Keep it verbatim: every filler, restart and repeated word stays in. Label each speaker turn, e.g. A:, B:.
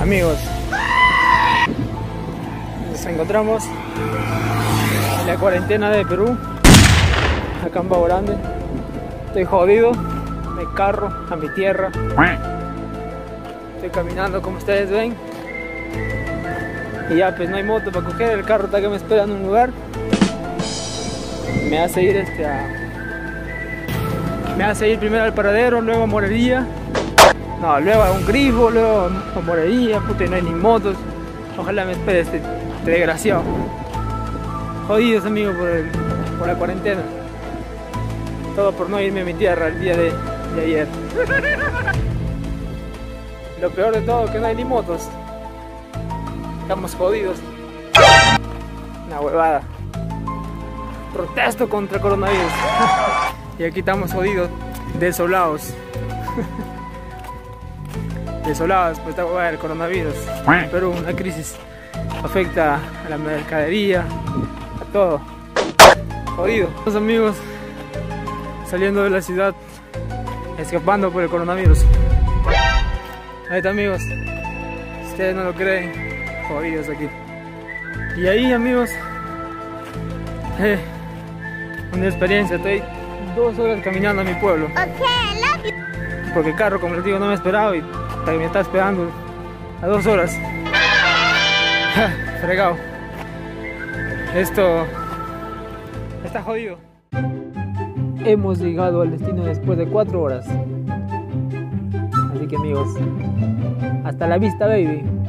A: Amigos, nos encontramos en la cuarentena de Perú, acá en Pavo Grande. Estoy jodido, me carro a mi tierra. Estoy caminando como ustedes ven. Y ya pues no hay moto para coger, el carro está que me espera en un lugar. Me hace ir este a... Me hace ir primero al paradero, luego a Morería. No, luego a un grifo, luego a Morería, puta, y no hay ni motos. Ojalá me espere este, este desgraciado. Jodidos amigos por, el, por la cuarentena. Todo por no irme a mi tierra el día de, de ayer. Lo peor de todo es que no hay ni motos. Estamos jodidos. Una huevada. Protesto contra el coronavirus. Y aquí estamos jodidos, desolados. Desolados por esta huevada del coronavirus. Pero una crisis afecta a la mercadería, a todo. Jodido. Los amigos saliendo de la ciudad, escapando por el coronavirus. Ahí está amigos, si ustedes no lo creen, jodidos aquí. Y ahí amigos, eh, una experiencia, estoy dos horas caminando a mi pueblo. Okay, porque el carro, como les digo, no me esperaba y me está esperando a dos horas. Fregado. Esto está jodido. Hemos llegado al destino después de cuatro horas. Así que amigos, hasta la vista, baby.